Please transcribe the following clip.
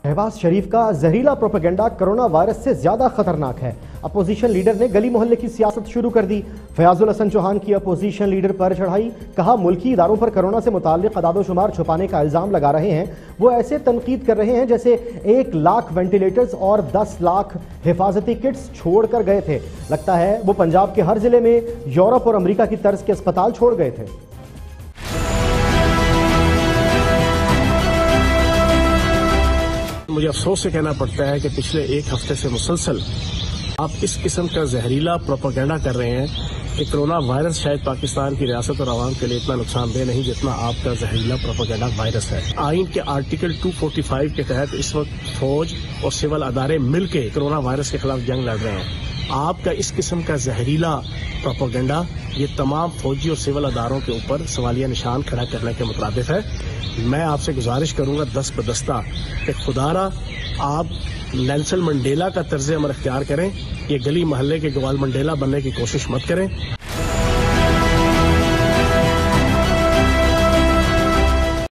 शहबाज शरीफ का जहरीला propaganda corona virus से ज्यादा खतरनाक है। अपोजिशन लीडर ने गली मोहल्ले की सियासत शुरू कर दी। फयाजुल हसन चौहान की अपोजिशन लीडर पर चढ़ाई। कहा मुल्की इदारों पर कोरोना से मुताल्लिक अदादोशुमार छुपाने का इल्जाम लगा रहे हैं। वो ऐसे तनकीद कर रहे हैं जैसे 1 लाख वेंटिलेटर्स और 10 लाख हिफाजती किट्स छोड़ कर गए थे। लगता है वो पंजाब के हर जिले में यूरोप और अमेरिका की तर्ज के अस्पताल छोड़ गए थे। मुझे अफसोस से कहना पड़ता है कि पिछले 1 हफ्ते से मुसलसल आप इस किस्म का जहरीला प्रोपेगेंडा कर रहे हैं कि कोरोना वायरस शायद पाकिस्तान की रियासत और आवाम के लिए इतना नुकसानदेह नहीं जितना आपका जहरीला प्रोपेगेंडा वायरस है। आइन के आर्टिकल 245 के तहत इस वक्त फौज और सिविल अदारे मिलकर कोरोना वायरस के खिलाफ जंग लड़ रहे हैं। आपका इस किस्म का जहरीला प्रोपेगेंडा ये तमाम फौजी और सिविल अदारों के ऊपर सवालिया निशान खड़ा करने के मुताबिक है। मैं आपसे गुजारिश करूंगा दस्त बदस्ता कि खुदारा आप नेल्सन मंडेला का तर्ज अमल अख्तियार करें। ये गली मोहल्ले के ग्वाल मंडेला बनने की कोशिश मत करें।